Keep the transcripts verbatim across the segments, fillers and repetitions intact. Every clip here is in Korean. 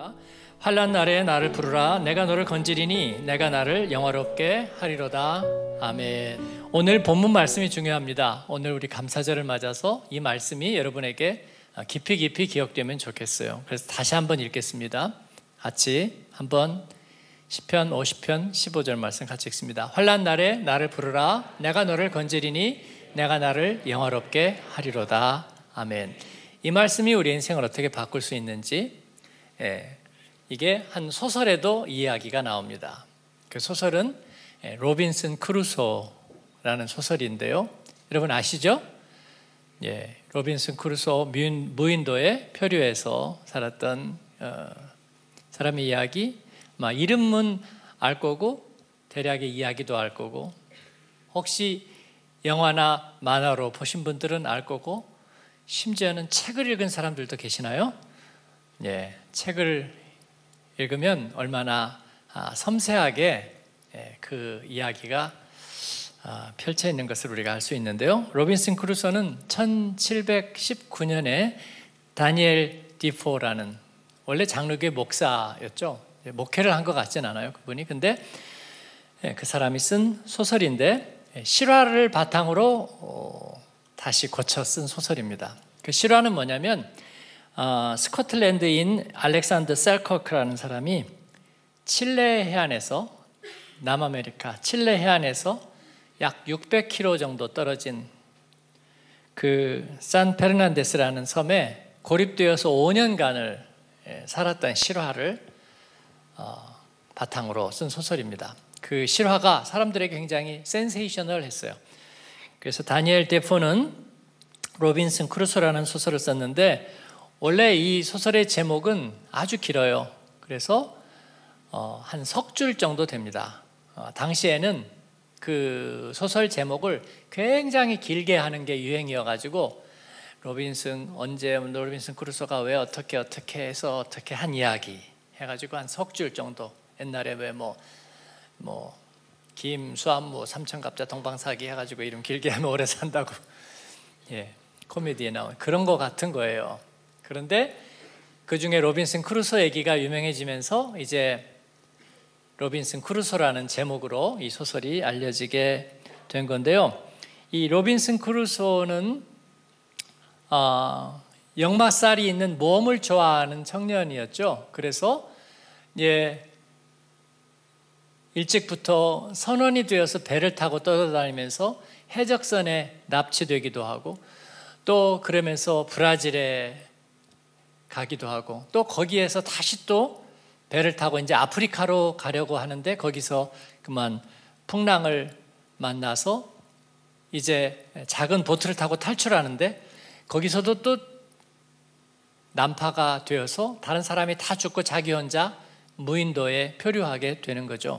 환난 날에 나를 부르라. 내가 너를 건지리니 내가 나를 영화롭게 하리로다. 아멘. 오늘 본문 말씀이 중요합니다. 오늘 우리 감사절을 맞아서 이 말씀이 여러분에게 깊이 깊이 기억되면 좋겠어요. 그래서 다시 한번 읽겠습니다. 같이 한번 시편 오십 편 십오 절 말씀 같이 읽습니다. 환난 날에 나를 부르라. 내가 너를 건지리니 내가 나를 영화롭게 하리로다. 아멘. 이 말씀이 우리 인생을 어떻게 바꿀 수 있는지, 예, 이게 한 소설에도 이야기가 나옵니다. 그 소설은 로빈슨 크루소라는 소설인데요. 여러분 아시죠? 예, 로빈슨 크루소 무인, 무인도의 표류에서 살았던 어, 사람의 이야기. 막 이름은 알 거고 대략의 이야기도 알 거고, 혹시 영화나 만화로 보신 분들은 알 거고, 심지어는 책을 읽은 사람들도 계시나요? 예, 책을 읽으면 얼마나 아, 섬세하게 예, 그 이야기가 아, 펼쳐 있는 것을 우리가 알 수 있는데요. 로빈슨 크루소는 천칠백십구 년에 다니엘 디포라는, 원래 장로교의 목사였죠. 목회를 한 것 같진 않아요, 그분이. 근데 예, 그 사람이 쓴 소설인데 실화를 바탕으로 어, 다시 고쳐 쓴 소설입니다. 그 실화는 뭐냐면 어, 스코틀랜드인 알렉산더 셀커크라는 사람이 칠레 해안에서, 남아메리카 칠레 해안에서 약 육백 킬로미터 정도 떨어진 그 산 페르난데스라는 섬에 고립되어서 오 년간을 살았던 실화를 어, 바탕으로 쓴 소설입니다. 그 실화가 사람들에게 굉장히 센세이셔널했어요. 그래서 다니엘 데포는 로빈슨 크루소라는 소설을 썼는데, 원래 이 소설의 제목은 아주 길어요. 그래서 어, 한 석 줄 정도 됩니다. 어, 당시에는 그 소설 제목을 굉장히 길게 하는 게 유행이어가지고, 로빈슨 언제 로빈슨 크루소가 왜 어떻게 어떻게 해서 어떻게 한 이야기 해가지고 한 석 줄 정도. 옛날에 왜 뭐 뭐 김수한무 삼천갑자 동방사기 해가지고 이름 길게 하면 오래 산다고 예, 코미디에 나온 그런 거 같은 거예요. 그런데 그 중에 로빈슨 크루소 얘기가 유명해지면서 이제 로빈슨 크루소라는 제목으로 이 소설이 알려지게 된 건데요. 이 로빈슨 크루소는 어, 역마살이 있는 모험을 좋아하는 청년이었죠. 그래서 예, 일찍부터 선원이 되어서 배를 타고 떠다니면서 해적선에 납치되기도 하고, 또 그러면서 브라질에 가기도 하고, 또 거기에서 다시 또 배를 타고 이제 아프리카로 가려고 하는데, 거기서 그만 풍랑을 만나서 이제 작은 보트를 타고 탈출하는데, 거기서도 또 난파가 되어서 다른 사람이 다 죽고 자기 혼자 무인도에 표류하게 되는 거죠.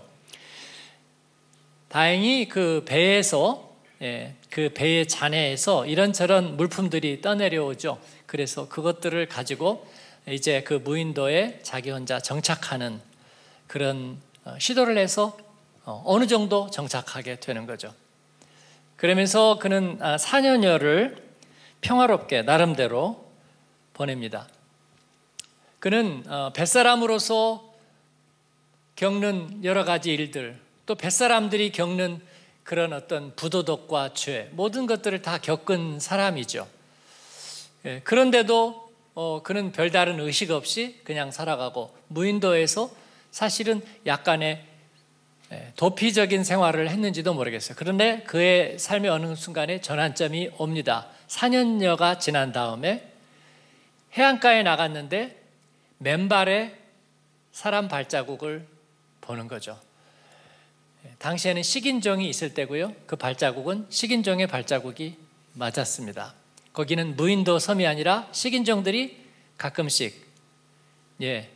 다행히 그 배에서, 예, 그 배의 잔해에서 이런저런 물품들이 떠내려오죠. 그래서 그것들을 가지고 이제 그 무인도에 자기 혼자 정착하는 그런 시도를 해서 어느 정도 정착하게 되는 거죠. 그러면서 그는 사 년여를 평화롭게 나름대로 보냅니다. 그는 뱃사람으로서 겪는 여러 가지 일들, 또 뱃사람들이 겪는 그런 어떤 부도덕과 죄, 모든 것들을 다 겪은 사람이죠. 예, 그런데도 어, 그는 별다른 의식 없이 그냥 살아가고, 무인도에서 사실은 약간의 예, 도피적인 생활을 했는지도 모르겠어요. 그런데 그의 삶의 어느 순간에 전환점이 옵니다. 사 년여가 지난 다음에 해안가에 나갔는데 맨발에 사람 발자국을 보는 거죠. 당시에는 식인종이 있을 때고요. 그 발자국은 식인종의 발자국이 맞았습니다. 거기는 무인도 섬이 아니라 식인종들이 가끔씩 예,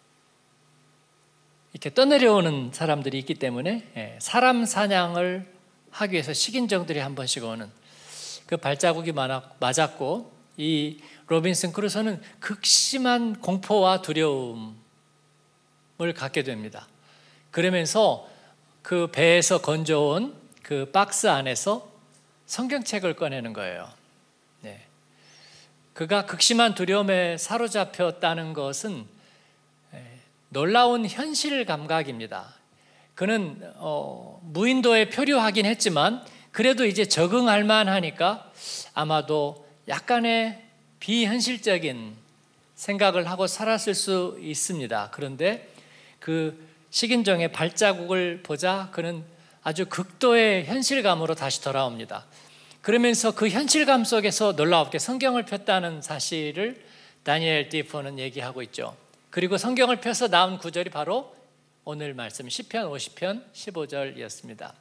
이렇게 떠내려오는 사람들이 있기 때문에 예, 사람 사냥을 하기 위해서 식인종들이 한 번씩 오는 그 발자국이 맞았고, 이 로빈슨 크루소는 극심한 공포와 두려움을 갖게 됩니다. 그러면서 그 배에서 건져온 그 박스 안에서 성경책을 꺼내는 거예요. 네. 그가 극심한 두려움에 사로잡혔다는 것은 놀라운 현실 감각입니다. 그는 어, 무인도에 표류하긴 했지만 그래도 이제 적응할 만하니까 아마도 약간의 비현실적인 생각을 하고 살았을 수 있습니다. 그런데 그 식인종의 발자국을 보자 그는 아주 극도의 현실감으로 다시 돌아옵니다. 그러면서 그 현실감 속에서 놀랍게 성경을 폈다는 사실을 다니엘 디포는 얘기하고 있죠. 그리고 성경을 펴서 나온 구절이 바로 오늘 말씀 시편 오십 편 십오 절이었습니다.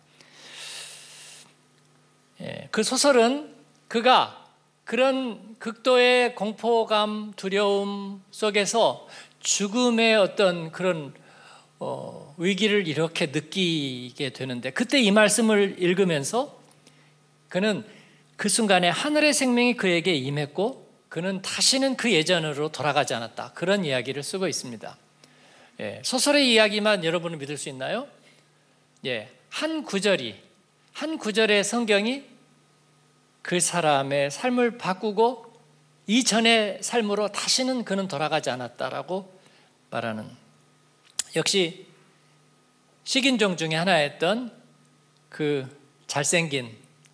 예, 그 소설은 그가 그런 극도의 공포감, 두려움 속에서 죽음의 어떤 그런 어, 위기를 이렇게 느끼게 되는데, 그때 이 말씀을 읽으면서 그는 그 순간에 하늘의 생명이 그에게 임했고 그는 다시는 그 예전으로 돌아가지 않았다, 그런 이야기를 쓰고 있습니다. 예, 소설의 이야기만 여러분은 믿을 수 있나요? 예, 한 구절이 한 구절의 성경이 그 사람의 삶을 바꾸고 이전의 삶으로 다시는 그는 돌아가지 않았다라고 말하는, 역시 식인종 중에 하나였던 그 잘생긴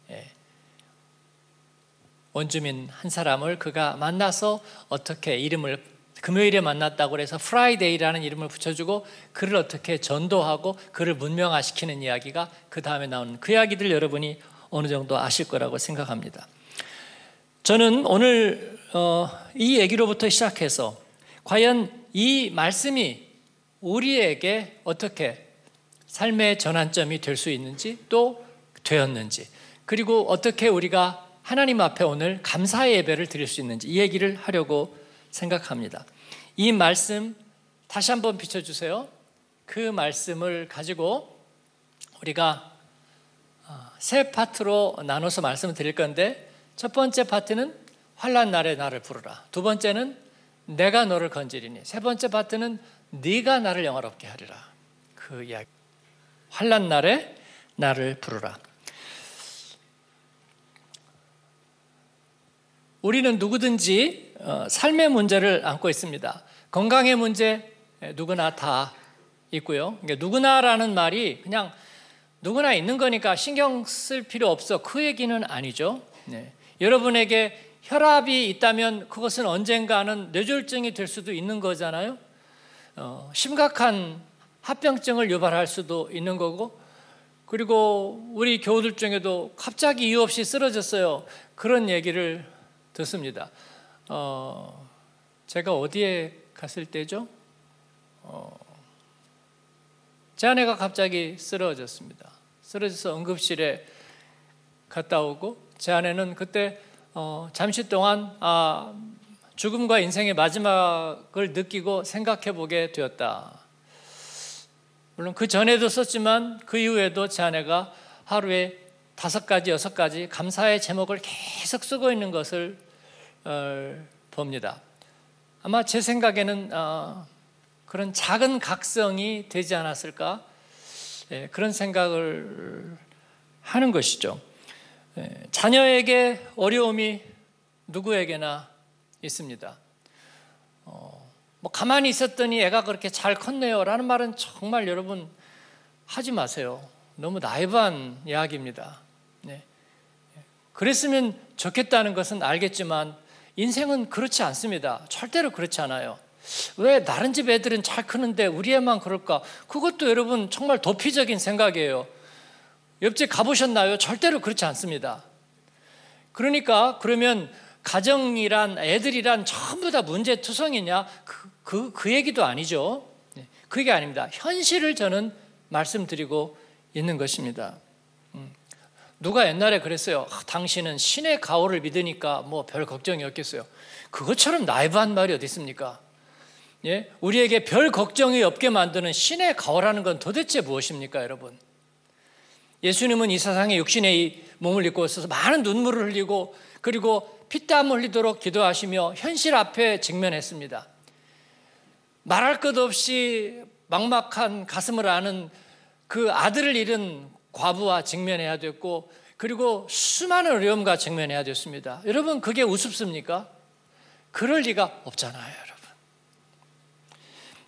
원주민 한 사람을 그가 만나서 어떻게 이름을 금요일에 만났다고 해서 프라이데이라는 이름을 붙여주고 그를 어떻게 전도하고 그를 문명화시키는 이야기가 그 다음에 나오는 그 이야기들 여러분이 어느 정도 아실 거라고 생각합니다. 저는 오늘 어, 이 얘기로부터 시작해서 과연 이 말씀이 우리에게 어떻게 삶의 전환점이 될 수 있는지, 또 되었는지, 그리고 어떻게 우리가 하나님 앞에 오늘 감사의 예배를 드릴 수 있는지, 이 얘기를 하려고 생각합니다. 이 말씀 다시 한번 비춰주세요. 그 말씀을 가지고 우리가 세 파트로 나눠서 말씀을 드릴 건데, 첫 번째 파트는 환난 날에 나를 부르라, 두 번째는 내가 너를 건지리니, 세 번째 파트는 네가 나를 영화롭게 하리라. 그 이야기, 환난 날에 나를 부르라. 우리는 누구든지 삶의 문제를 안고 있습니다. 건강의 문제 누구나 다 있고요. 누구나라는 말이 그냥 누구나 있는 거니까 신경 쓸 필요 없어, 그 얘기는 아니죠. 네. 여러분에게 혈압이 있다면 그것은 언젠가는 뇌졸중이 될 수도 있는 거잖아요. 어, 심각한 합병증을 유발할 수도 있는 거고, 그리고 우리 교우들 중에도 갑자기 이유 없이 쓰러졌어요, 그런 얘기를 듣습니다. 어, 제가 어디에 갔을 때죠? 어, 제 아내가 갑자기 쓰러졌습니다. 쓰러져서 응급실에 갔다 오고, 제 아내는 그때 어, 잠시 동안 아, 죽음과 인생의 마지막을 느끼고 생각해 보게 되었다. 물론 그 전에도 썼지만 그 이후에도 제 아내가 하루에 다섯 가지, 여섯 가지 감사의 제목을 계속 쓰고 있는 것을 어, 봅니다. 아마 제 생각에는 어, 그런 작은 각성이 되지 않았을까, 예, 그런 생각을 하는 것이죠. 예, 자녀에게 어려움이 누구에게나 있습니다. 어, 뭐 가만히 있었더니 애가 그렇게 잘 컸네요 라는 말은 정말 여러분 하지 마세요. 너무 나이브한 이야기입니다. 네. 그랬으면 좋겠다는 것은 알겠지만 인생은 그렇지 않습니다. 절대로 그렇지 않아요. 왜 다른 집 애들은 잘 크는데 우리 애만 그럴까? 그것도 여러분 정말 도피적인 생각이에요. 옆집 가보셨나요? 절대로 그렇지 않습니다. 그러니까 그러면 가정이란, 애들이란 전부 다 문제투성이냐? 그, 그, 그 얘기도 아니죠. 그게 아닙니다. 현실을 저는 말씀드리고 있는 것입니다. 누가 옛날에 그랬어요. 아, 당신은 신의 가호를 믿으니까 뭐 별 걱정이 없겠어요. 그것처럼 나이브한 말이 어디 있습니까? 예? 우리에게 별 걱정이 없게 만드는 신의 가호라는 건 도대체 무엇입니까, 여러분? 예수님은 이 세상에 육신의 몸을 입고 있어서 많은 눈물을 흘리고 그리고 피땀 흘리도록 기도하시며 현실 앞에 직면했습니다. 말할 것 없이 막막한 가슴을 아는 그 아들을 잃은 과부와 직면해야 됐고, 그리고 수많은 어려움과 직면해야 됐습니다. 여러분, 그게 우습습니까? 그럴 리가 없잖아요, 여러분.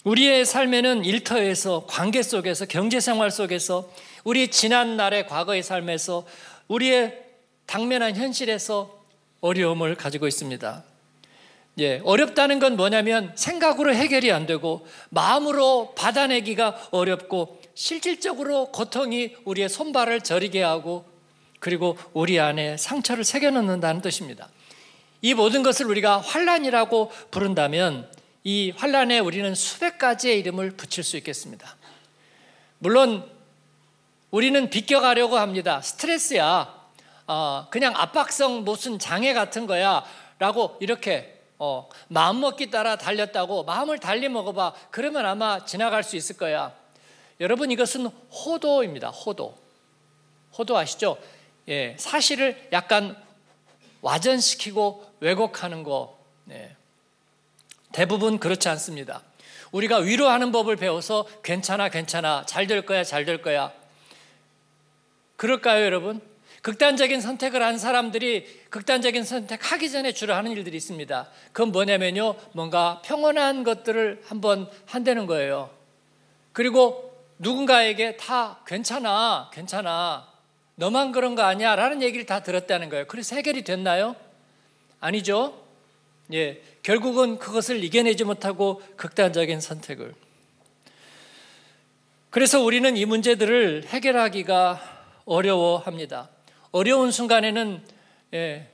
우리의 삶에는 일터에서, 관계 속에서, 경제생활 속에서, 우리 지난 날의 과거의 삶에서, 우리의 당면한 현실에서 어려움을 가지고 있습니다. 예, 어렵다는 건 뭐냐면 생각으로 해결이 안 되고 마음으로 받아내기가 어렵고 실질적으로 고통이 우리의 손발을 저리게 하고 그리고 우리 안에 상처를 새겨넣는다는 뜻입니다. 이 모든 것을 우리가 환난이라고 부른다면 이 환난에 우리는 수백 가지의 이름을 붙일 수 있겠습니다. 물론 우리는 비껴가려고 합니다. 스트레스야, 어, 그냥 압박성 무슨 장애 같은 거야 라고 이렇게 어, 마음먹기 따라 달렸다고 마음을 달리 먹어봐. 그러면 아마 지나갈 수 있을 거야. 여러분, 이것은 호도입니다. 호도. 호도 아시죠? 예, 사실을 약간 와전시키고 왜곡하는 거. 네. 대부분 그렇지 않습니다. 우리가 위로하는 법을 배워서 괜찮아 괜찮아 잘 될 거야 잘 될 거야. 그럴까요, 여러분? 극단적인 선택을 한 사람들이 극단적인 선택하기 전에 주로 하는 일들이 있습니다. 그건 뭐냐면요, 뭔가 평온한 것들을 한번 한다는 거예요. 그리고 누군가에게 다 괜찮아 괜찮아 너만 그런 거 아니야 라는 얘기를 다 들었다는 거예요. 그래서 해결이 됐나요? 아니죠. 예, 결국은 그것을 이겨내지 못하고 극단적인 선택을. 그래서 우리는 이 문제들을 해결하기가 어려워합니다. 어려운 순간에는 예,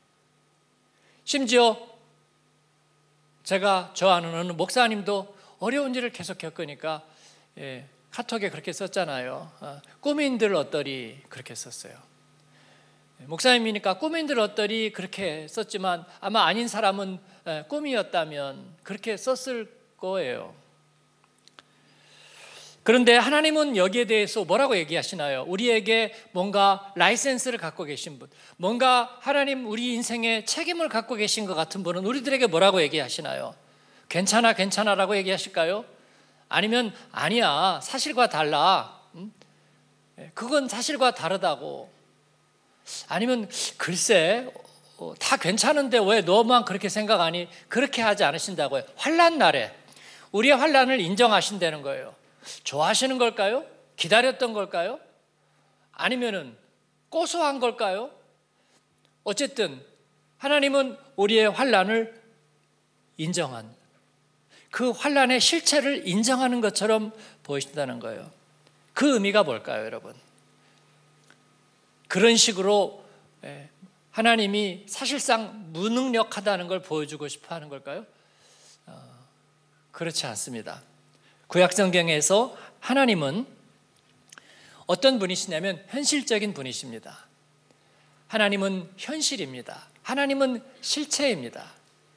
심지어 제가 좋아하는 어느 목사님도 어려운 일을 계속 겪으니까 예, 카톡에 그렇게 썼잖아요. 아, 꿈인들 어떠리 그렇게 썼어요. 목사님이니까 꿈인들 어떠리 그렇게 썼지만 아마 아닌 사람은 예, 꿈이었다면 그렇게 썼을 거예요. 그런데 하나님은 여기에 대해서 뭐라고 얘기하시나요? 우리에게 뭔가 라이센스를 갖고 계신 분, 뭔가 하나님 우리 인생에 책임을 갖고 계신 것 같은 분은 우리들에게 뭐라고 얘기하시나요? 괜찮아 괜찮아라고 얘기하실까요? 아니면 아니야 사실과 달라, 응? 그건 사실과 다르다고. 아니면 글쎄 어, 다 괜찮은데 왜 너만 그렇게 생각하니? 그렇게 하지 않으신다고요. 환난 날에 우리의 환난을 인정하신다는 거예요. 좋아하시는 걸까요? 기다렸던 걸까요? 아니면은 고소한 걸까요? 어쨌든 하나님은 우리의 환난을 인정한, 그 환난의 실체를 인정하는 것처럼 보이신다는 거예요. 그 의미가 뭘까요, 여러분? 그런 식으로 하나님이 사실상 무능력하다는 걸 보여주고 싶어 하는 걸까요? 어, 그렇지 않습니다. 구약성경에서 하나님은 어떤 분이시냐면 현실적인 분이십니다. 하나님은 현실입니다. 하나님은 실체입니다.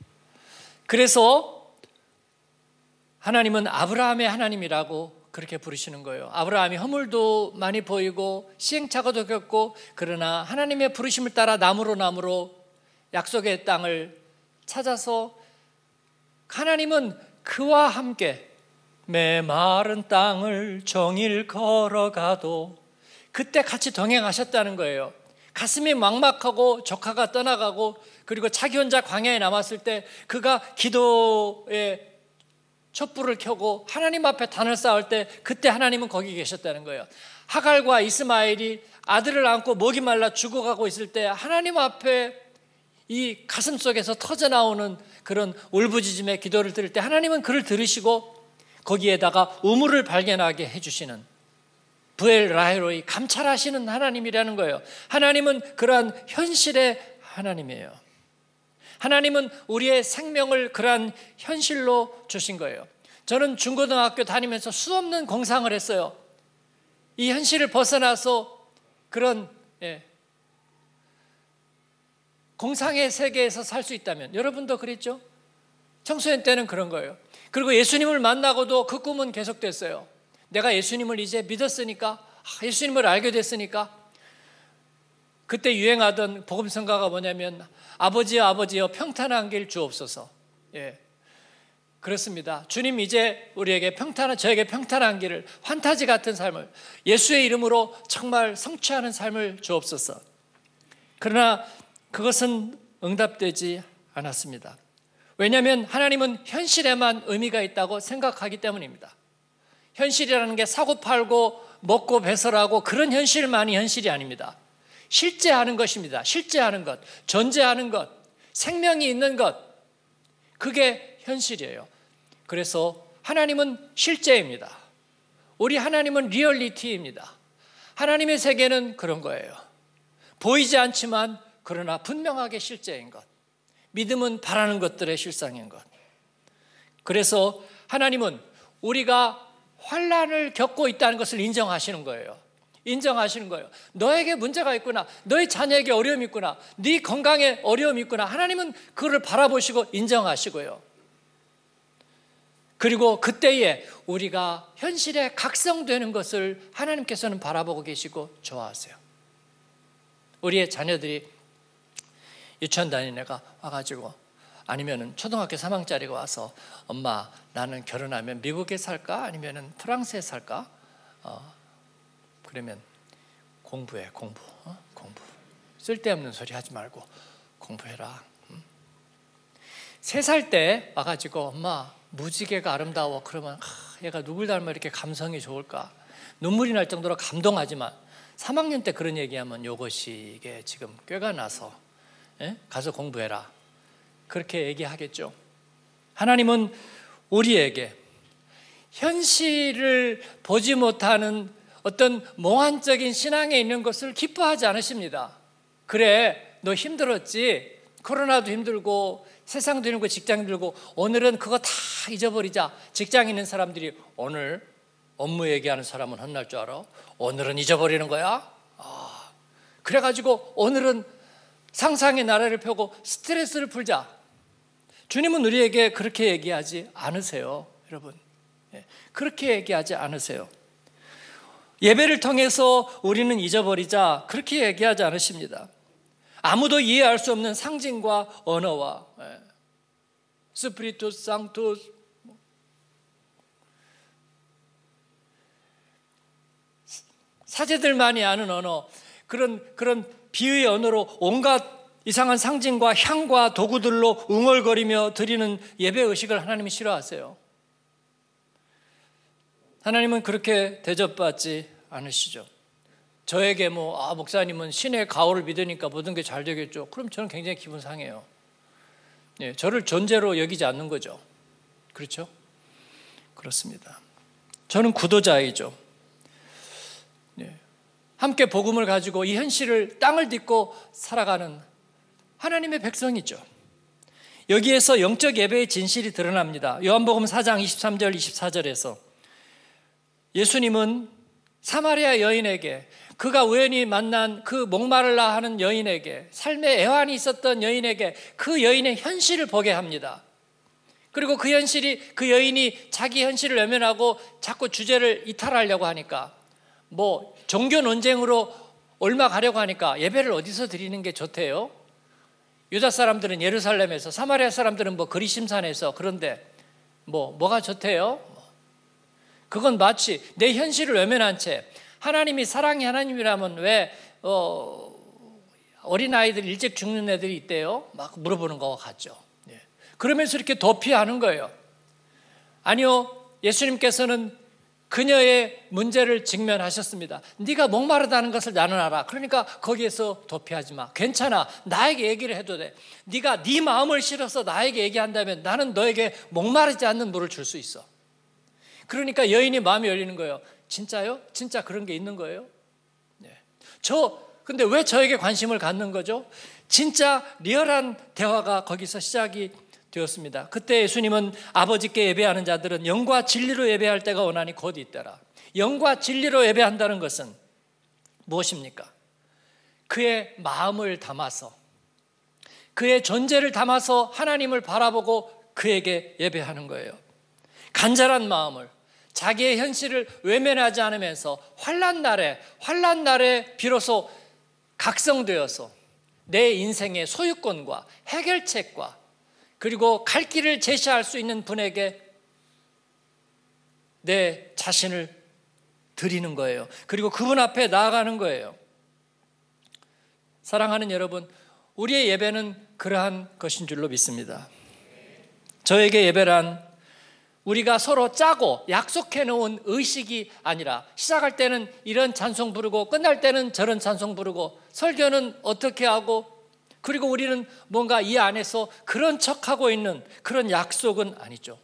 그래서 하나님은 아브라함의 하나님이라고 그렇게 부르시는 거예요. 아브라함이 허물도 많이 보이고 시행착오도 겪고, 그러나 하나님의 부르심을 따라 나무로 나무로 약속의 땅을 찾아서 하나님은 그와 함께 메마른 땅을 종일 걸어가도 그때 같이 동행하셨다는 거예요. 가슴이 막막하고 조카가 떠나가고 그리고 자기 혼자 광야에 남았을 때 그가 기도에 촛불을 켜고 하나님 앞에 단을 쌓을 때 그때 하나님은 거기 계셨다는 거예요. 하갈과 이스마엘이 아들을 안고 목이 말라 죽어가고 있을 때 하나님 앞에 이 가슴 속에서 터져나오는 그런 울부짖음의 기도를 들을 때 하나님은 그를 들으시고 거기에다가 우물을 발견하게 해주시는 부엘 라헬로이 감찰하시는 하나님이라는 거예요. 하나님은 그러한 현실의 하나님이에요. 하나님은 우리의 생명을 그러한 현실로 주신 거예요. 저는 중고등학교 다니면서 수없는 공상을 했어요. 이 현실을 벗어나서 그런 예, 공상의 세계에서 살 수 있다면, 여러분도 그랬죠? 청소년 때는 그런 거예요. 그리고 예수님을 만나고도 그 꿈은 계속됐어요. 내가 예수님을 이제 믿었으니까, 예수님을 알게 됐으니까. 그때 유행하던 복음성가가 뭐냐면 아버지여 아버지여 평탄한 길 주옵소서. 예, 그렇습니다. 주님 이제 우리에게 평탄한, 저에게 평탄한 길을, 환타지 같은 삶을, 예수의 이름으로 정말 성취하는 삶을 주옵소서. 그러나 그것은 응답되지 않았습니다. 왜냐하면 하나님은 현실에만 의미가 있다고 생각하기 때문입니다. 현실이라는 게 사고 팔고 먹고 배설하고 그런 현실만이 현실이 아닙니다. 실제 하는 것입니다. 실제 하는 것, 존재하는 것, 생명이 있는 것, 그게 현실이에요. 그래서 하나님은 실제입니다. 우리 하나님은 리얼리티입니다. 하나님의 세계는 그런 거예요. 보이지 않지만 그러나 분명하게 실제인 것. 믿음은 바라는 것들의 실상인 것. 그래서 하나님은 우리가 환난을 겪고 있다는 것을 인정하시는 거예요. 인정하시는 거예요. 너에게 문제가 있구나. 너의 자녀에게 어려움이 있구나. 네 건강에 어려움이 있구나. 하나님은 그를 바라보시고 인정하시고요. 그리고 그때에 우리가 현실에 각성되는 것을 하나님께서는 바라보고 계시고 좋아하세요. 우리의 자녀들이 유치원 다니는 애가 와가지고 아니면은 초등학교 삼 학년짜리가 와서 엄마 나는 결혼하면 미국에 살까 아니면은 프랑스에 살까? 어, 그러면 공부해 공부 어? 공부 쓸데없는 소리 하지 말고 공부해라. 음? 세 살 때 와가지고 엄마 무지개가 아름다워 그러면 하, 얘가 누굴 닮아 이렇게 감성이 좋을까? 눈물이 날 정도로 감동하지만 삼 학년 때 그런 얘기하면 이것이 이게 지금 꾀가 나서 에? 가서 공부해라 그렇게 얘기하겠죠. 하나님은 우리에게 현실을 보지 못하는 어떤 몽환적인 신앙에 있는 것을 기뻐하지 않으십니다. 그래 너 힘들었지? 코로나도 힘들고 세상도 힘들고 직장 힘들고 오늘은 그거 다 잊어버리자. 직장 있는 사람들이 오늘 업무 얘기하는 사람은 혼날 줄 알아? 오늘은 잊어버리는 거야? 아, 그래가지고 오늘은 상상의 나라를 펴고 스트레스를 풀자. 주님은 우리에게 그렇게 얘기하지 않으세요. 여러분 그렇게 얘기하지 않으세요. 예배를 통해서 우리는 잊어버리자 그렇게 얘기하지 않으십니다. 아무도 이해할 수 없는 상징과 언어와 스피리투스 상투스 사제들만이 아는 언어 그런 그런 비유의 언어로 온갖 이상한 상징과 향과 도구들로 웅얼거리며 드리는 예배 의식을 하나님이 싫어하세요. 하나님은 그렇게 대접받지 않으시죠. 저에게 뭐 아, 목사님은 신의 가호를 믿으니까 모든 게 잘 되겠죠. 그럼 저는 굉장히 기분 상해요. 예, 저를 존재로 여기지 않는 거죠. 그렇죠? 그렇습니다. 저는 구도자이죠. 예, 함께 복음을 가지고 이 현실을 땅을 딛고 살아가는 하나님의 백성이죠. 여기에서 영적 예배의 진실이 드러납니다. 요한복음 사 장 이십삼 절 이십사 절에서 예수님은 사마리아 여인에게 그가 우연히 만난 그 목마르다 하는 여인에게 삶의 애환이 있었던 여인에게 그 여인의 현실을 보게 합니다. 그리고 그 현실이 그 여인이 자기 현실을 외면하고 자꾸 주제를 이탈하려고 하니까 뭐 종교 논쟁으로 옮아가려고 하니까 예배를 어디서 드리는 게 좋대요? 유다 사람들은 예루살렘에서 사마리아 사람들은 뭐 그리심산에서 그런데 뭐 뭐가 좋대요? 그건 마치 내 현실을 외면한 채 하나님이 사랑의 하나님이라면 왜 어, 어린아이들 일찍 죽는 애들이 있대요? 막 물어보는 것과 같죠. 예. 그러면서 이렇게 도피하는 거예요. 아니요, 예수님께서는 그녀의 문제를 직면하셨습니다. 네가 목마르다는 것을 나는 알아. 그러니까 거기에서 도피하지 마. 괜찮아. 나에게 얘기를 해도 돼. 네가 네 마음을 실어서 나에게 얘기한다면 나는 너에게 목마르지 않는 물을 줄 수 있어. 그러니까 여인이 마음이 열리는 거예요. 진짜요? 진짜 그런 게 있는 거예요? 네. 저 근데 왜 저에게 관심을 갖는 거죠? 진짜 리얼한 대화가 거기서 시작이 되었습니다. 그때 예수님은 아버지께 예배하는 자들은 영과 진리로 예배할 때가 오나니 곧 있더라. 영과 진리로 예배한다는 것은 무엇입니까? 그의 마음을 담아서 그의 존재를 담아서 하나님을 바라보고 그에게 예배하는 거예요. 간절한 마음을 자기의 현실을 외면하지 않으면서 환난 날에 환난 날에 비로소 각성되어서 내 인생의 소유권과 해결책과 그리고 갈 길을 제시할 수 있는 분에게 내 자신을 드리는 거예요. 그리고 그분 앞에 나아가는 거예요. 사랑하는 여러분, 우리의 예배는 그러한 것인 줄로 믿습니다. 저에게 예배란 우리가 서로 짜고 약속해 놓은 의식이 아니라 시작할 때는 이런 찬송 부르고 끝날 때는 저런 찬송 부르고 설교는 어떻게 하고 그리고 우리는 뭔가 이 안에서 그런 척하고 있는 그런 약속은 아니죠.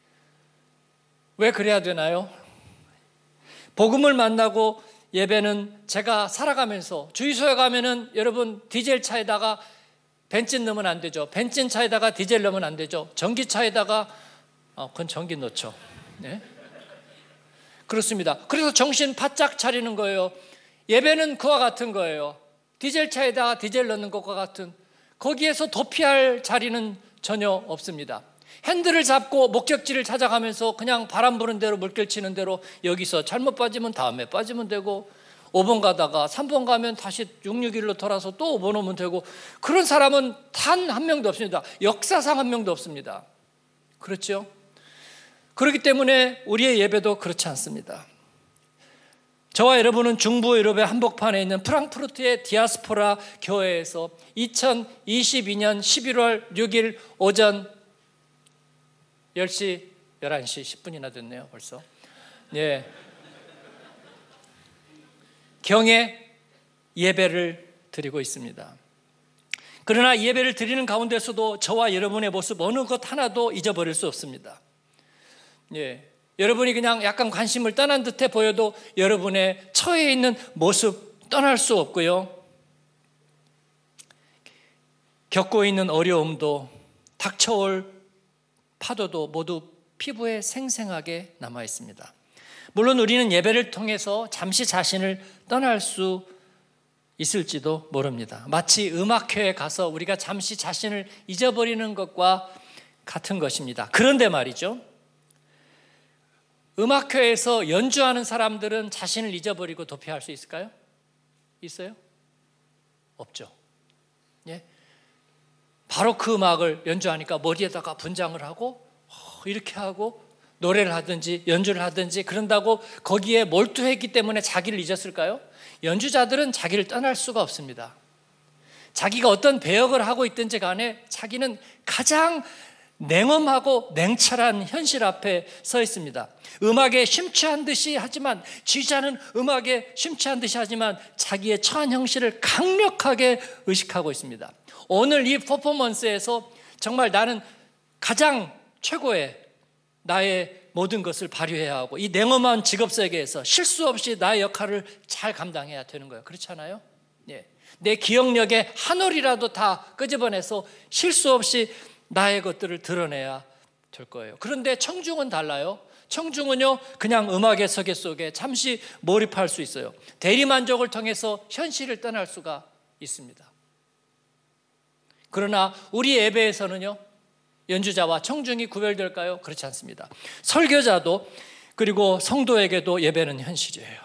왜 그래야 되나요? 복음을 만나고 예배는 제가 살아가면서 주유소에 가면은 여러분 디젤 차에다가 벤진 넣으면 안 되죠. 벤진 차에다가 디젤 넣으면 안 되죠. 전기차에다가 어, 그건 전기 넣죠. 네? 그렇습니다. 그래서 정신 바짝 차리는 거예요. 예배는 그와 같은 거예요. 디젤 차에다가 디젤 넣는 것과 같은, 거기에서 도피할 자리는 전혀 없습니다. 핸들을 잡고 목적지를 찾아가면서 그냥 바람 부는 대로 물결 치는 대로 여기서 잘못 빠지면 다음에 빠지면 되고 오 번 가다가 삼 번 가면 다시 육백육십일로 돌아서 또 오 번 오면 되고, 그런 사람은 단 한 명도 없습니다. 역사상 한 명도 없습니다. 그렇죠? 그렇기 때문에 우리의 예배도 그렇지 않습니다. 저와 여러분은 중부 유럽의 한복판에 있는 프랑크푸르트의 디아스포라 교회에서 이천이십이 년 십일월 육일 오전 열 시, 열한 시 십 분이나 됐네요 벌써. 네. 경에 예배를 드리고 있습니다. 그러나 예배를 드리는 가운데서도 저와 여러분의 모습 어느 것 하나도 잊어버릴 수 없습니다. 예. 여러분이 그냥 약간 관심을 떠난 듯해 보여도 여러분의 처해 있는 모습 떠날 수 없고요. 겪고 있는 어려움도 닥쳐올 파도도 모두 피부에 생생하게 남아 있습니다. 물론 우리는 예배를 통해서 잠시 자신을 떠날 수 있을지도 모릅니다. 마치 음악회에 가서 우리가 잠시 자신을 잊어버리는 것과 같은 것입니다. 그런데 말이죠, 음악회에서 연주하는 사람들은 자신을 잊어버리고 도피할 수 있을까요? 있어요? 없죠. 예? 바로 그 음악을 연주하니까 머리에다가 분장을 하고 이렇게 하고 노래를 하든지 연주를 하든지 그런다고 거기에 몰두했기 때문에 자기를 잊었을까요? 연주자들은 자기를 떠날 수가 없습니다. 자기가 어떤 배역을 하고 있든지 간에 자기는 가장 냉엄하고 냉철한 현실 앞에 서 있습니다. 음악에 심취한 듯이 하지만, 지휘자는 음악에 심취한 듯이 하지만 자기의 처한 형실을 강력하게 의식하고 있습니다. 오늘 이 퍼포먼스에서 정말 나는 가장 최고의 나의 모든 것을 발휘해야 하고 이 냉엄한 직업 세계에서 실수 없이 나의 역할을 잘 감당해야 되는 거예요. 그렇지 않아요? 예. 내 기억력에 한 올이라도 다 끄집어내서 실수 없이 나의 것들을 드러내야 될 거예요. 그런데 청중은 달라요. 청중은요, 그냥 음악의 세계 속에 잠시 몰입할 수 있어요. 대리만족을 통해서 현실을 떠날 수가 있습니다. 그러나 우리 예배에서는요, 연주자와 청중이 구별될까요? 그렇지 않습니다. 설교자도 그리고 성도에게도 예배는 현실이에요.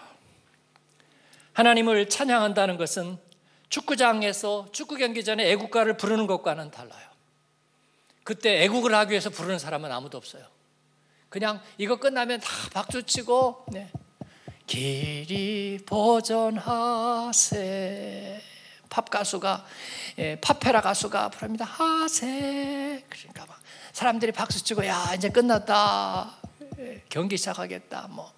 하나님을 찬양한다는 것은 축구장에서 축구 경기 전에 애국가를 부르는 것과는 달라요. 그때 애국을 하기 위해서 부르는 사람은 아무도 없어요. 그냥 이거 끝나면 다 박수치고 네. 길이 보전하세, 팝 가수가 예, 팝페라 가수가 부릅니다. 하세. 그러니까 막 사람들이 박수치고 야 이제 끝났다, 예, 경기 시작하겠다, 뭐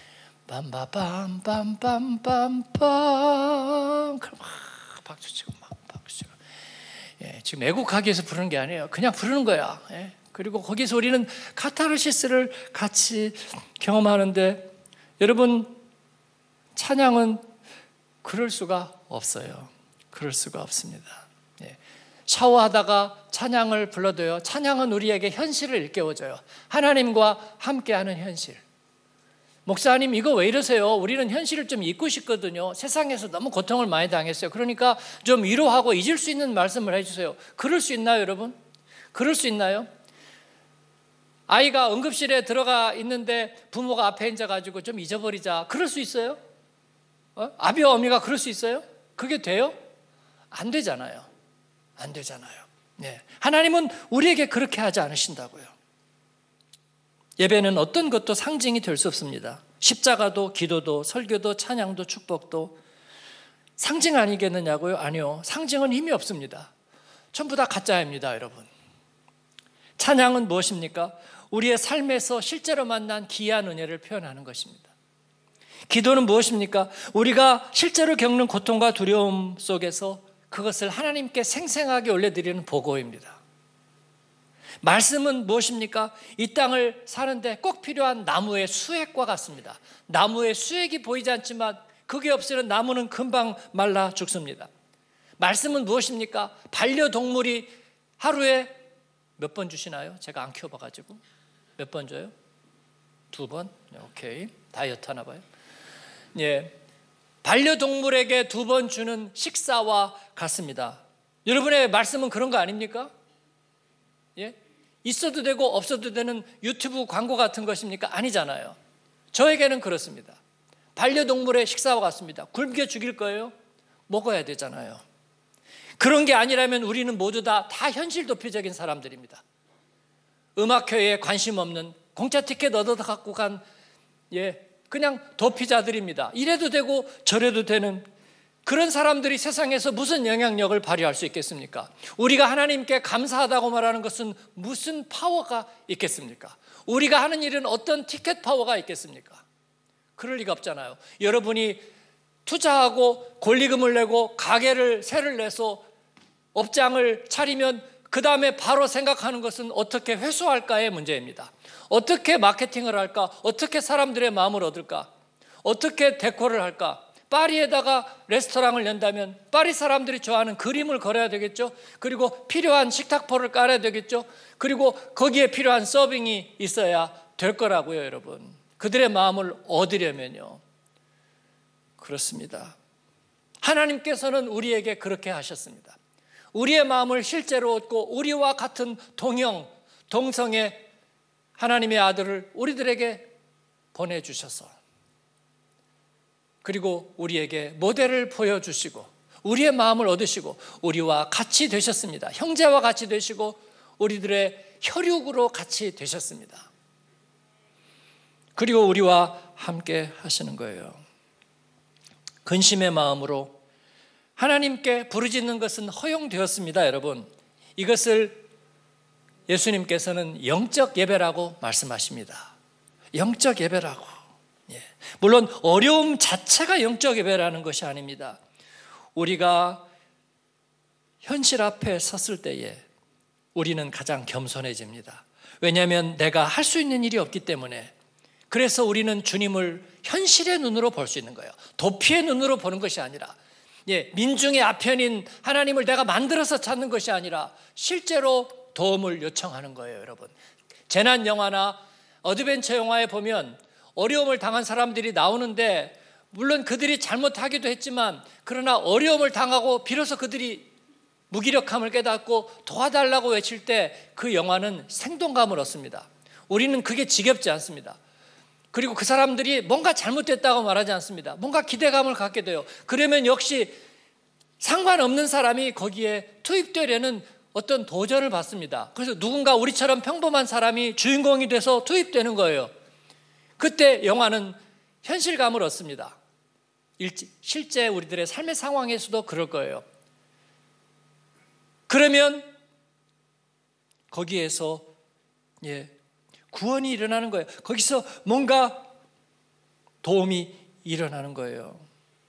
빰바밤빰빰빰빰 그럼 막 박수치고 막 박수치고. 예, 지금 애국하기 위해서 부르는 게 아니에요. 그냥 부르는 거야. 예. 그리고 거기서 우리는 카타르시스를 같이 경험하는데, 여러분 찬양은 그럴 수가 없어요. 그럴 수가 없습니다. 예. 샤워하다가 찬양을 불러도요, 찬양은 우리에게 현실을 일깨워줘요. 하나님과 함께하는 현실. 목사님 이거 왜 이러세요? 우리는 현실을 좀 잊고 싶거든요. 세상에서 너무 고통을 많이 당했어요. 그러니까 좀 위로하고 잊을 수 있는 말씀을 해주세요. 그럴 수 있나요, 여러분? 그럴 수 있나요? 아이가 응급실에 들어가 있는데 부모가 앞에 앉아가지고 좀 잊어버리자, 그럴 수 있어요? 어? 아비와 어미가 그럴 수 있어요? 그게 돼요? 안 되잖아요. 안 되잖아요. 네. 하나님은 우리에게 그렇게 하지 않으신다고요. 예배는 어떤 것도 상징이 될 수 없습니다. 십자가도 기도도 설교도 찬양도 축복도 상징 아니겠느냐고요? 아니요. 상징은 힘이 없습니다. 전부 다 가짜입니다, 여러분. 찬양은 무엇입니까? 우리의 삶에서 실제로 만난 기이한 은혜를 표현하는 것입니다. 기도는 무엇입니까? 우리가 실제로 겪는 고통과 두려움 속에서 그것을 하나님께 생생하게 올려드리는 보고입니다. 말씀은 무엇입니까? 이 땅을 사는데 꼭 필요한 나무의 수액과 같습니다. 나무의 수액이 보이지 않지만 그게 없이는 나무는 금방 말라 죽습니다. 말씀은 무엇입니까? 반려동물이 하루에 몇 번 주시나요? 제가 안 키워봐가지고. 몇 번 줘요? 두 번? 오케이. 다이어트 하나 봐요. 예. 반려동물에게 두 번 주는 식사와 같습니다. 여러분의 말씀은 그런 거 아닙니까? 예? 있어도 되고 없어도 되는 유튜브 광고 같은 것입니까? 아니잖아요. 저에게는 그렇습니다. 반려동물의 식사와 같습니다. 굶겨 죽일 거예요? 먹어야 되잖아요. 그런 게 아니라면 우리는 모두 다, 다 현실 도피적인 사람들입니다. 음악회에 관심 없는, 공짜 티켓 얻어 갖고 간, 예, 그냥 도피자들입니다. 이래도 되고 저래도 되는 그런 사람들이 세상에서 무슨 영향력을 발휘할 수 있겠습니까? 우리가 하나님께 감사하다고 말하는 것은 무슨 파워가 있겠습니까? 우리가 하는 일은 어떤 티켓 파워가 있겠습니까? 그럴 리가 없잖아요. 여러분이 투자하고 권리금을 내고 가게를 세를 내서 업장을 차리면 그 다음에 바로 생각하는 것은 어떻게 회수할까의 문제입니다. 어떻게 마케팅을 할까? 어떻게 사람들의 마음을 얻을까? 어떻게 데코를 할까? 파리에다가 레스토랑을 연다면 파리 사람들이 좋아하는 그림을 걸어야 되겠죠. 그리고 필요한 식탁포를 깔아야 되겠죠. 그리고 거기에 필요한 서빙이 있어야 될 거라고요, 여러분. 그들의 마음을 얻으려면요. 그렇습니다. 하나님께서는 우리에게 그렇게 하셨습니다. 우리의 마음을 실제로 얻고 우리와 같은 동형, 동성의 하나님의 아들을 우리들에게 보내주셔서, 그리고 우리에게 모델을 보여주시고 우리의 마음을 얻으시고 우리와 같이 되셨습니다. 형제와 같이 되시고 우리들의 혈육으로 같이 되셨습니다. 그리고 우리와 함께 하시는 거예요. 근심의 마음으로 하나님께 부르짖는 것은 허용되었습니다. 여러분, 이것을 예수님께서는 영적 예배라고 말씀하십니다. 영적 예배라고. 예. 물론 어려움 자체가 영적 예배라는 것이 아닙니다. 우리가 현실 앞에 섰을 때에 우리는 가장 겸손해집니다. 왜냐하면 내가 할 수 있는 일이 없기 때문에. 그래서 우리는 주님을 현실의 눈으로 볼 수 있는 거예요. 도피의 눈으로 보는 것이 아니라, 예, 민중의 아편인 하나님을 내가 만들어서 찾는 것이 아니라 실제로 도움을 요청하는 거예요, 여러분. 재난 영화나 어드벤처 영화에 보면 어려움을 당한 사람들이 나오는데, 물론 그들이 잘못하기도 했지만 그러나 어려움을 당하고 비로소 그들이 무기력함을 깨닫고 도와달라고 외칠 때 그 영화는 생동감을 얻습니다. 우리는 그게 지겹지 않습니다. 그리고 그 사람들이 뭔가 잘못됐다고 말하지 않습니다. 뭔가 기대감을 갖게 돼요. 그러면 역시 상관없는 사람이 거기에 투입되려는 어떤 도전을 받습니다. 그래서 누군가 우리처럼 평범한 사람이 주인공이 돼서 투입되는 거예요. 그때 영화는 현실감을 얻습니다. 실제 우리들의 삶의 상황에서도 그럴 거예요. 그러면 거기에서 예, 구원이 일어나는 거예요. 거기서 뭔가 도움이 일어나는 거예요.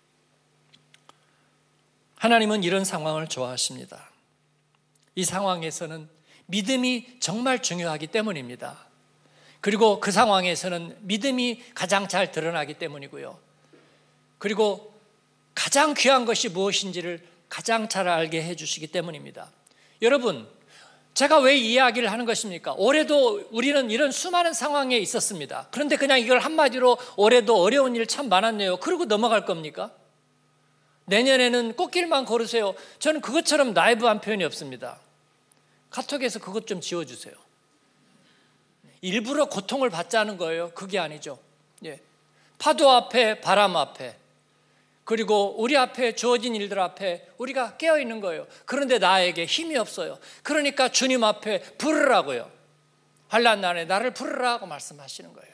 하나님은 이런 상황을 좋아하십니다. 이 상황에서는 믿음이 정말 중요하기 때문입니다. 그리고 그 상황에서는 믿음이 가장 잘 드러나기 때문이고요. 그리고 가장 귀한 것이 무엇인지를 가장 잘 알게 해주시기 때문입니다. 여러분, 제가 왜 이 이야기를 하는 것입니까? 올해도 우리는 이런 수많은 상황에 있었습니다. 그런데 그냥 이걸 한마디로 올해도 어려운 일 참 많았네요, 그러고 넘어갈 겁니까? 내년에는 꽃길만 걸으세요. 저는 그것처럼 나이브한 표현이 없습니다. 카톡에서 그것 좀 지워주세요. 일부러 고통을 받자는 거예요. 그게 아니죠. 예. 파도 앞에, 바람 앞에, 그리고 우리 앞에 주어진 일들 앞에 우리가 깨어있는 거예요. 그런데 나에게 힘이 없어요. 그러니까 주님 앞에 부르라고요. 환난 날에 나를 부르라고 말씀하시는 거예요.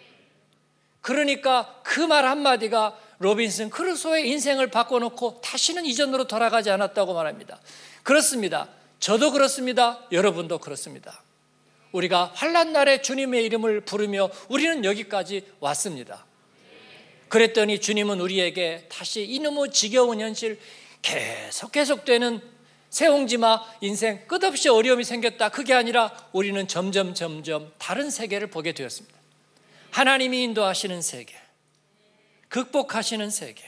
그러니까 그 말 한마디가 로빈슨 크루소의 인생을 바꿔놓고 다시는 이전으로 돌아가지 않았다고 말합니다. 그렇습니다. 저도 그렇습니다. 여러분도 그렇습니다. 우리가 환난 날에 주님의 이름을 부르며 우리는 여기까지 왔습니다. 그랬더니 주님은 우리에게 다시 이놈의 지겨운 현실, 계속 계속되는 새옹지마 인생, 끝없이 어려움이 생겼다. 그게 아니라 우리는 점점 점점 다른 세계를 보게 되었습니다. 하나님이 인도하시는 세계, 극복하시는 세계.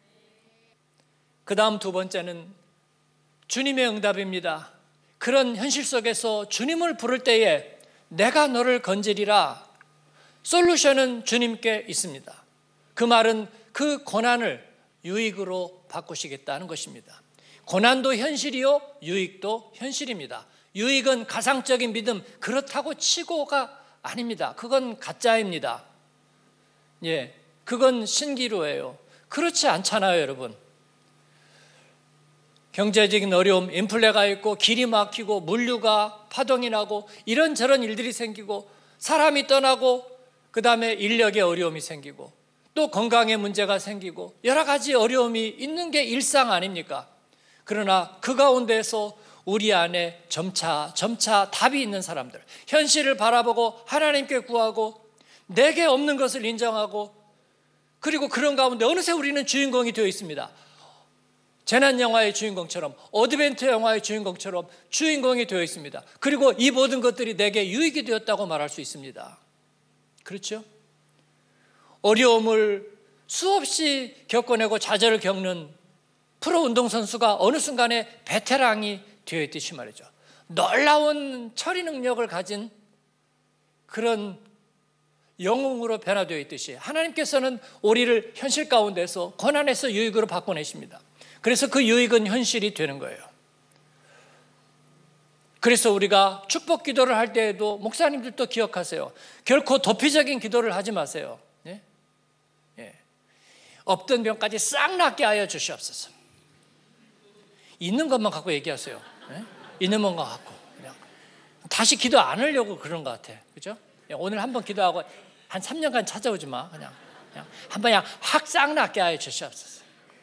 그 다음 두 번째는 주님의 응답입니다. 그런 현실 속에서 주님을 부를 때에 내가 너를 건지리라. 솔루션은 주님께 있습니다. 그 말은 그 고난을 유익으로 바꾸시겠다는 것입니다. 고난도 현실이요, 유익도 현실입니다. 유익은 가상적인 믿음, 그렇다고 치고가 아닙니다. 그건 가짜입니다. 예, 그건 신기루예요. 그렇지 않잖아요, 여러분. 경제적인 어려움, 인플레가 있고 길이 막히고 물류가 파동이 나고 이런저런 일들이 생기고 사람이 떠나고 그 다음에 인력의 어려움이 생기고 또 건강의 문제가 생기고 여러 가지 어려움이 있는 게 일상 아닙니까? 그러나 그 가운데서 우리 안에 점차 점차 답이 있는 사람들, 현실을 바라보고 하나님께 구하고 내게 없는 것을 인정하고 그리고 그런 가운데 어느새 우리는 주인공이 되어 있습니다. 재난 영화의 주인공처럼, 어드벤처 영화의 주인공처럼 주인공이 되어 있습니다. 그리고 이 모든 것들이 내게 유익이 되었다고 말할 수 있습니다. 그렇죠? 어려움을 수없이 겪어내고 좌절을 겪는 프로 운동선수가 어느 순간에 베테랑이 되어 있듯이 말이죠. 놀라운 처리 능력을 가진 그런 영웅으로 변화되어 있듯이 하나님께서는 우리를 현실 가운데서 고난에서 유익으로 바꿔내십니다. 그래서 그 유익은 현실이 되는 거예요. 그래서 우리가 축복 기도를 할 때에도 목사님들도 기억하세요. 결코 도피적인 기도를 하지 마세요. 예? 예. 없던 병까지 싹 낫게 하여 주시옵소서. 있는 것만 갖고 얘기하세요. 예? 있는 것만 갖고 그냥 다시 기도 안 하려고 그런 것 같아. 그죠? 오늘 한번 기도하고 한 삼 년간 찾아오지 마. 그냥, 그냥 한번 그냥 확 싹 낫게 하여 주시옵소서.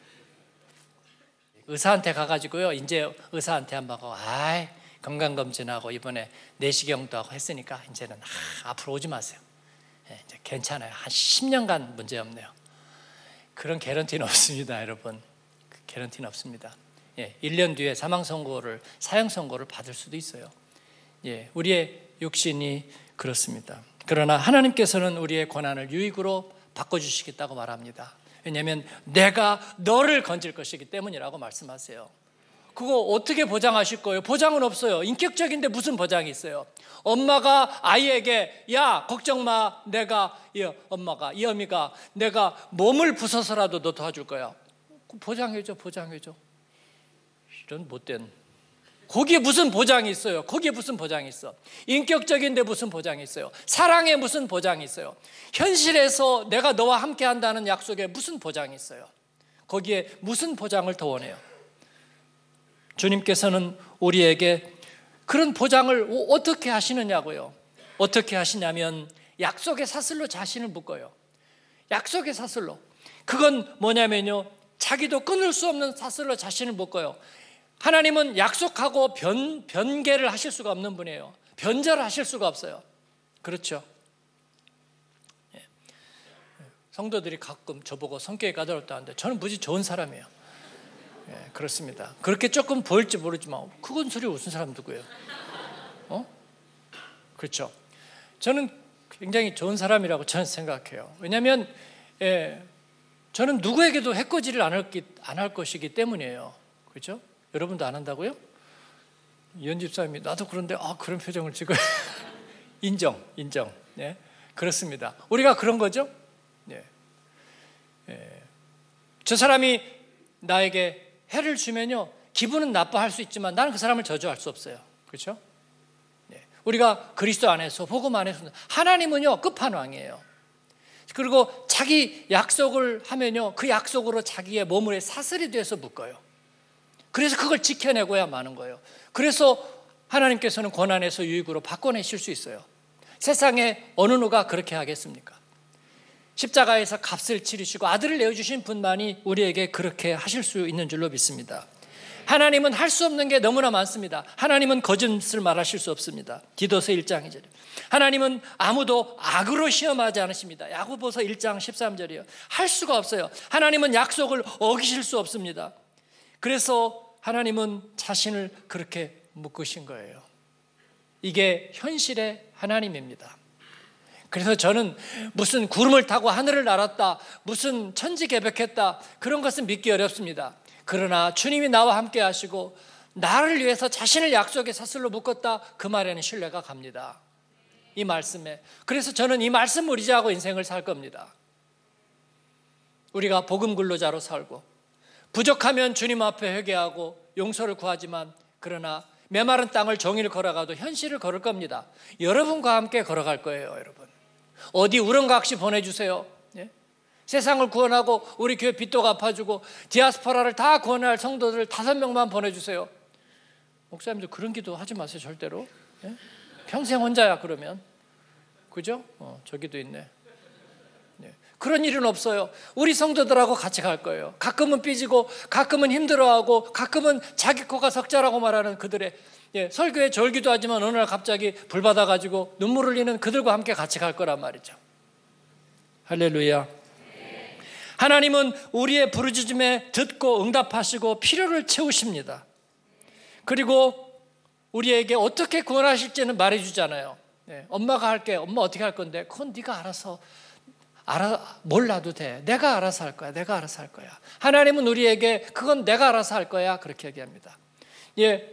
의사한테 가가지고요. 이제 의사한테 한번 가고, 아이 건강검진하고 이번에 내시경도 하고 했으니까 이제는 아, 앞으로 오지 마세요. 예, 이제 괜찮아요. 한 십 년간 문제 없네요. 그런 개런티는 없습니다, 여러분. 개런티는 없습니다. 예, 일 년 뒤에 사망 선고를 사형 선고를 받을 수도 있어요. 예, 우리의 육신이 그렇습니다. 그러나 하나님께서는 우리의 고난을 유익으로 바꿔주시겠다고 말합니다. 왜냐하면 내가 너를 건질 것이기 때문이라고 말씀하세요. 그거 어떻게 보장하실 거예요? 보장은 없어요. 인격적인데 무슨 보장이 있어요? 엄마가 아이에게 야 걱정 마, 내가 이 엄마가 이 어미가 내가 몸을 부숴서라도 너 도와줄 거야. 보장해줘, 보장해줘. 이런 못된, 거기에 무슨 보장이 있어요? 거기에 무슨 보장이 있어? 인격적인데 무슨 보장이 있어요? 사랑에 무슨 보장이 있어요? 현실에서 내가 너와 함께 한다는 약속에 무슨 보장이 있어요? 거기에 무슨 보장을 더 원해요? 주님께서는 우리에게 그런 보장을 어떻게 하시느냐고요. 어떻게 하시냐면 약속의 사슬로 자신을 묶어요. 약속의 사슬로. 그건 뭐냐면요, 자기도 끊을 수 없는 사슬로 자신을 묶어요. 하나님은 약속하고 변, 변개를 하실 수가 없는 분이에요. 변절을 하실 수가 없어요. 그렇죠? 예. 성도들이 가끔 저보고 성격이 까다롭다는데 저는 무지 좋은 사람이에요. 예, 그렇습니다. 그렇게 조금 보일지 모르지만 그건 소리 웃은 사람 누구예요? 어? 그렇죠? 저는 굉장히 좋은 사람이라고 저는 생각해요. 왜냐하면 예, 저는 누구에게도 해코지를 안 할, 안 할 것이기 때문이에요. 그렇죠? 여러분도 안 한다고요? 이현 집사님이 나도 그런데 아 그런 표정을 찍어요. 인정, 인정. 예, 그렇습니다. 우리가 그런 거죠. 예. 예. 저 사람이 나에게 해를 주면요 기분은 나빠할 수 있지만 나는 그 사람을 저주할 수 없어요. 그렇죠? 예. 우리가 그리스도 안에서 복음 안에서 하나님은요 끝판왕이에요. 그리고 자기 약속을 하면요 그 약속으로 자기의 몸을 사슬이 돼서 묶어요. 그래서 그걸 지켜내고야 마는 거예요. 그래서 하나님께서는 고난에서 유익으로 바꿔내실 수 있어요. 세상에 어느 누가 그렇게 하겠습니까? 십자가에서 값을 치르시고 아들을 내어주신 분만이 우리에게 그렇게 하실 수 있는 줄로 믿습니다. 하나님은 할 수 없는 게 너무나 많습니다. 하나님은 거짓을 말하실 수 없습니다. 디도서 일 장 이 절. 하나님은 아무도 악으로 시험하지 않으십니다. 야고보서 일 장 십삼 절이요. 할 수가 없어요. 하나님은 약속을 어기실 수 없습니다. 그래서 하나님은 자신을 그렇게 묶으신 거예요. 이게 현실의 하나님입니다. 그래서 저는 무슨 구름을 타고 하늘을 날았다, 무슨 천지개벽했다, 그런 것은 믿기 어렵습니다. 그러나 주님이 나와 함께 하시고 나를 위해서 자신을 약속의 사슬로 묶었다, 그 말에는 신뢰가 갑니다. 이 말씀에. 그래서 저는 이 말씀을 의지하고 인생을 살 겁니다. 우리가 복음 근로자로 살고 부족하면 주님 앞에 회개하고 용서를 구하지만, 그러나 메마른 땅을 종일 걸어가도 현실을 걸을 겁니다. 여러분과 함께 걸어갈 거예요. 여러분 어디 우렁각시 보내주세요. 예? 세상을 구원하고 우리 교회 빚도 갚아주고 디아스포라를 다 구원할 성도들 다섯 명만 보내주세요. 목사님들 그런 기도 하지 마세요. 절대로. 예? 평생 혼자야 그러면. 그죠? 어, 저기도 있네. 예. 그런 일은 없어요. 우리 성도들하고 같이 갈 거예요. 가끔은 삐지고 가끔은 힘들어하고 가끔은 자기 코가 석자라고 말하는 그들의, 예, 설교에 절기도 하지만 어느 날 갑자기 불 받아가지고 눈물 흘리는 그들과 함께 같이 갈 거란 말이죠. 할렐루야. 하나님은 우리의 부르짖음에 듣고 응답하시고 필요를 채우십니다. 그리고 우리에게 어떻게 구원하실지는 말해주잖아요. 네, 엄마가 할게. 엄마 어떻게 할 건데? 그건 네가 알아서 알아, 몰라도 돼. 내가 알아서 할 거야. 내가 알아서 할 거야. 하나님은 우리에게 그건 내가 알아서 할 거야, 그렇게 얘기합니다. 예,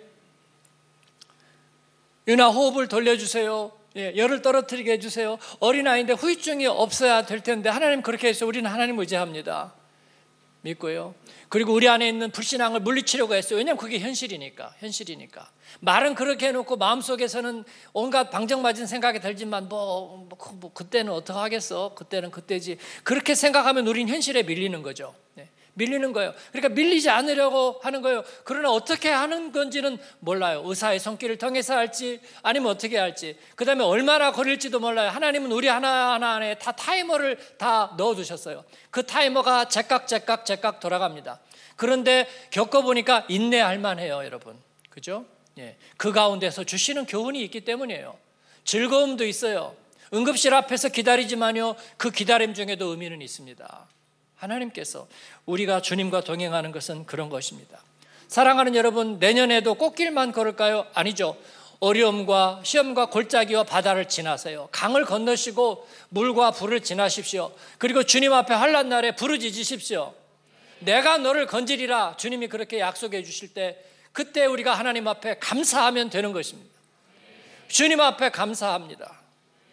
유나 호흡을 돌려주세요. 예, 열을 떨어뜨리게 해주세요. 어린아이인데 후유증이 없어야 될 텐데 하나님 그렇게 해서 우리는 하나님 의지합니다. 믿고요. 그리고 우리 안에 있는 불신앙을 물리치려고 했어요. 왜냐하면 그게 현실이니까. 현실이니까. 말은 그렇게 해놓고 마음속에서는 온갖 방정맞은 생각이 들지만 뭐, 뭐, 뭐 그때는 어떡하겠어. 그때는 그때지. 그렇게 생각하면 우린 현실에 밀리는 거죠. 네. 밀리는 거예요. 그러니까 밀리지 않으려고 하는 거예요. 그러나 어떻게 하는 건지는 몰라요. 의사의 손길을 통해서 할지 아니면 어떻게 할지, 그 다음에 얼마나 걸릴지도 몰라요. 하나님은 우리 하나하나 안에 다 타이머를 다 넣어두셨어요. 그 타이머가 제깍 제깍 제깍 돌아갑니다. 그런데 겪어보니까 인내할 만해요, 여러분. 그죠? 예. 그 가운데서 주시는 교훈이 있기 때문이에요. 즐거움도 있어요. 응급실 앞에서 기다리지만요, 그 기다림 중에도 의미는 있습니다. 하나님께서 우리가 주님과 동행하는 것은 그런 것입니다. 사랑하는 여러분, 내년에도 꽃길만 걸을까요? 아니죠. 어려움과 시험과 골짜기와 바다를 지나세요. 강을 건너시고 물과 불을 지나십시오. 그리고 주님 앞에 환난 날에 부르짖으십시오. 내가 너를 건지리라. 주님이 그렇게 약속해 주실 때, 그때 우리가 하나님 앞에 감사하면 되는 것입니다. 주님 앞에 감사합니다.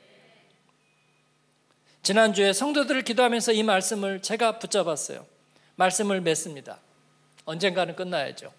지난주에 성도들을 기도하면서 이 말씀을 제가 붙잡았어요. 말씀을 맺습니다. 언젠가는 끝나야죠.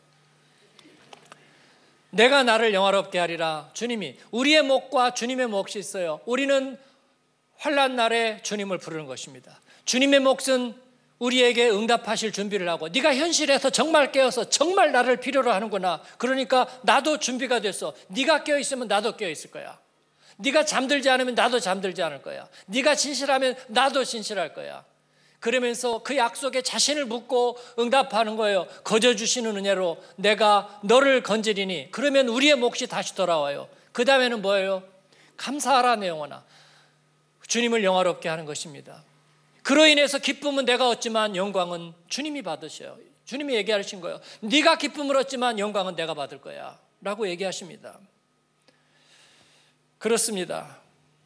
내가 나를 영화롭게 하리라. 주님이, 우리의 몫과 주님의 몫이 있어요. 우리는 환난 날에 주님을 부르는 것입니다. 주님의 몫은 우리에게 응답하실 준비를 하고, 네가 현실에서 정말 깨어서 정말 나를 필요로 하는구나. 그러니까 나도 준비가 됐어. 네가 깨어있으면 나도 깨어있을 거야. 네가 잠들지 않으면 나도 잠들지 않을 거야. 네가 진실하면 나도 진실할 거야. 그러면서 그 약속에 자신을 묻고 응답하는 거예요. 거저 주시는 은혜로 내가 너를 건지리니. 그러면 우리의 몫이 다시 돌아와요. 그 다음에는 뭐예요? 감사하라 내 영혼아. 주님을 영화롭게 하는 것입니다. 그로 인해서 기쁨은 내가 얻지만 영광은 주님이 받으셔요. 주님이 얘기하신 거예요. 네가 기쁨을 얻지만 영광은 내가 받을 거야 라고 얘기하십니다. 그렇습니다.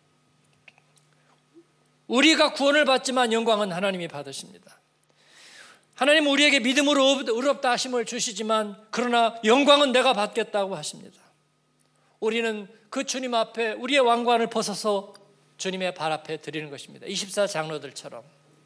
우리가 구원을 받지만 영광은 하나님이 받으십니다. 하나님은 우리에게 믿음으로 의롭다 하심을 주시지만, 그러나 영광은 내가 받겠다고 하십니다. 우리는 그 주님 앞에 우리의 왕관을 벗어서 주님의 발 앞에 드리는 것입니다. 이십사 장로들처럼.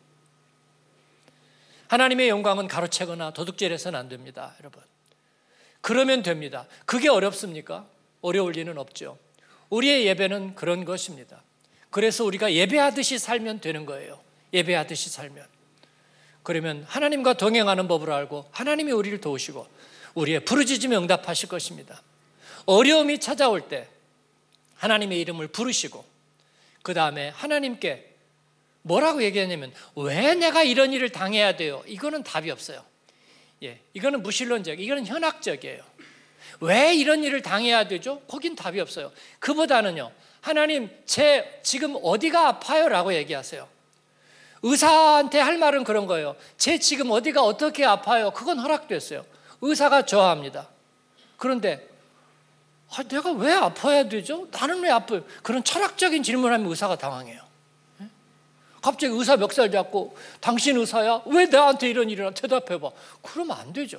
하나님의 영광은 가로채거나 도둑질해서는 안 됩니다, 여러분. 그러면 됩니다. 그게 어렵습니까? 어려울 리는 없죠. 우리의 예배는 그런 것입니다. 그래서 우리가 예배하듯이 살면 되는 거예요. 예배하듯이 살면. 그러면 하나님과 동행하는 법을 알고 하나님이 우리를 도우시고 우리의 부르짖음에 응답하실 것입니다. 어려움이 찾아올 때 하나님의 이름을 부르시고, 그 다음에 하나님께 뭐라고 얘기하냐면, 왜 내가 이런 일을 당해야 돼요? 이거는 답이 없어요. 예, 이거는 무신론적, 이거는 현학적이에요. 왜 이런 일을 당해야 되죠? 거긴 답이 없어요. 그보다는요, 하나님 제 지금 어디가 아파요? 라고 얘기하세요. 의사한테 할 말은 그런 거예요. 제 지금 어디가 어떻게 아파요? 그건 허락됐어요. 의사가 좋아합니다. 그런데 아, 내가 왜 아파야 되죠? 나는 왜 아파요? 그런 철학적인 질문하면 의사가 당황해요. 갑자기 의사 멱살 잡고 당신 의사야? 왜 나한테 이런 일이나 대답해봐. 그러면 안 되죠.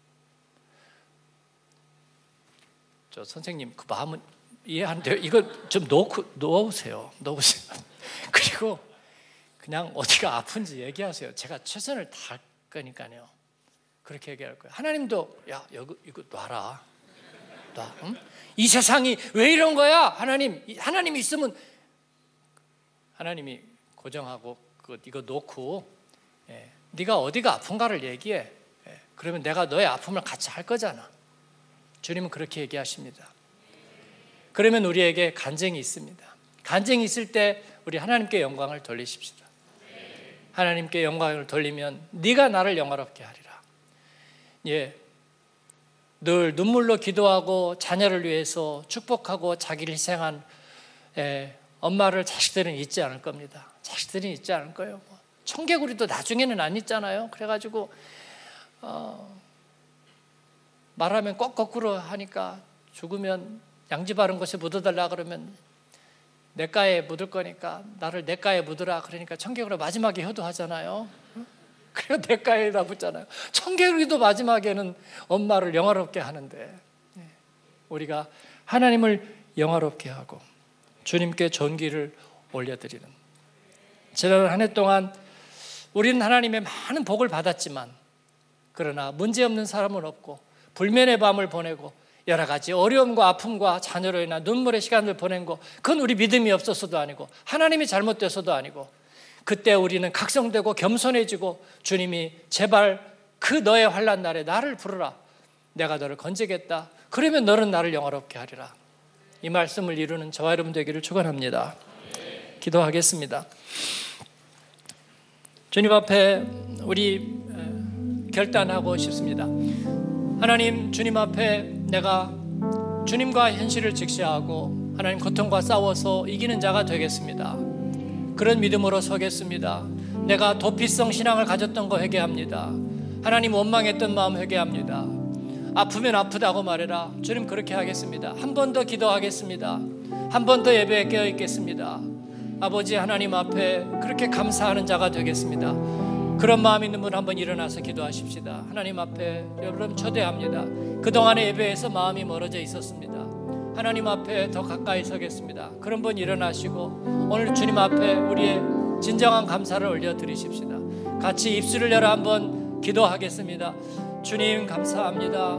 저 선생님 그 마음은 이해하는데요. 이거 좀 놓고 놓으세요. 놓으세요. 그리고 그냥 어디가 아픈지 얘기하세요. 제가 최선을 다할 거니까요. 그렇게 얘기할 거예요. 하나님도 야 이거 이거 놔라. 놔. 응? 이 세상이 왜 이런 거야? 하나님 하나님이 있으면 하나님이 고정하고 그 이거 놓고 예, 네가 어디가 아픈가를 얘기해. 예, 그러면 내가 너의 아픔을 같이 할 거잖아. 주님은 그렇게 얘기하십니다. 그러면 우리에게 간증이 있습니다. 간증이 있을 때 우리 하나님께 영광을 돌리십시다. 하나님께 영광을 돌리면 네가 나를 영화롭게 하리라. 예, 늘 눈물로 기도하고 자녀를 위해서 축복하고 자기를 희생한 예, 엄마를 자식들은 잊지 않을 겁니다. 자식들은 잊지 않을 거예요. 청개구리도 나중에는 안 잊잖아요. 그래가지고 어, 말하면 꼭 거꾸로 하니까 죽으면 양지 바른 곳에 묻어달라 그러면 냇가에 묻을 거니까 나를 냇가에 묻으라 그러니까 청개구리 마지막에 효도하잖아요. 그래서 냇가에다 묻잖아요. 청개구리도 마지막에는 엄마를 영화롭게 하는데 우리가 하나님을 영화롭게 하고 주님께 존귀를 올려드리는 지난 한 해 동안 우리는 하나님의 많은 복을 받았지만 그러나 문제없는 사람은 없고 불면의 밤을 보내고 여러 가지 어려움과 아픔과 자녀로 인한 눈물의 시간을 보낸 거 그건 우리 믿음이 없어서도 아니고 하나님이 잘못돼서도 아니고 그때 우리는 각성되고 겸손해지고 주님이 제발 그 너의 환난 날에 나를 부르라. 내가 너를 건지겠다. 그러면 너는 나를 영화롭게 하리라. 이 말씀을 이루는 저와 여러분 되기를 축원합니다. 기도하겠습니다. 주님 앞에 우리 결단하고 싶습니다. 하나님, 주님 앞에 내가 주님과 현실을 직시하고 하나님 고통과 싸워서 이기는 자가 되겠습니다. 그런 믿음으로 서겠습니다. 내가 도피성 신앙을 가졌던 거 회개합니다. 하나님 원망했던 마음 회개합니다. 아프면 아프다고 말해라. 주님 그렇게 하겠습니다. 한 번 더 기도하겠습니다. 한 번 더 예배에 깨어 있겠습니다. 아버지 하나님 앞에 그렇게 감사하는 자가 되겠습니다. 그런 마음 있는 분 한번 일어나서 기도하십시다. 하나님 앞에 여러분 초대합니다. 그동안의 예배에서 마음이 멀어져 있었습니다. 하나님 앞에 더 가까이 서겠습니다. 그런 분 일어나시고 오늘 주님 앞에 우리의 진정한 감사를 올려드리십시다. 같이 입술을 열어 한번 기도하겠습니다. 주님 감사합니다.